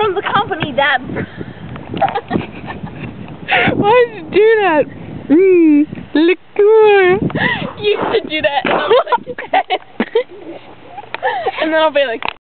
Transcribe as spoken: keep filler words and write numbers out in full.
from the company that... Why did you do that? Mmm, liqueur. You should do that. And, I'm like, and then I'll be like...